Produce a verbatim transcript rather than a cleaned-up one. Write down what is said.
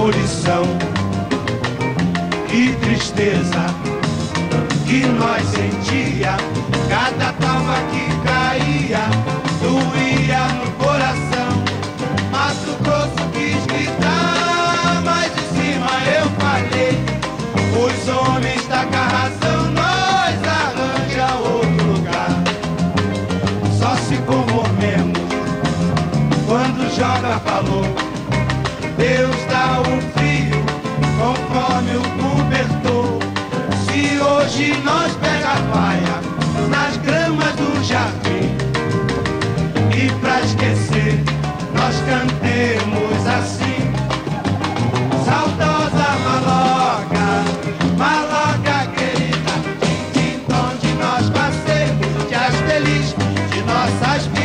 ebulição. Que tristeza que nós sentia, cada palma que caía doía no coração. Mato Grosso quis gritar, mas de cima eu falei: os homens tá com a razão, nós arranja outro lugar. Só se conformemos quando joga falou. Deus dá o frio conforme o cobertor. Se hoje nós pega a faia nas gramas do jardim, e pra esquecer nós cantemos assim: saudosa maloca, maloca querida, onde nós passemos dias felizes de nossas vidas.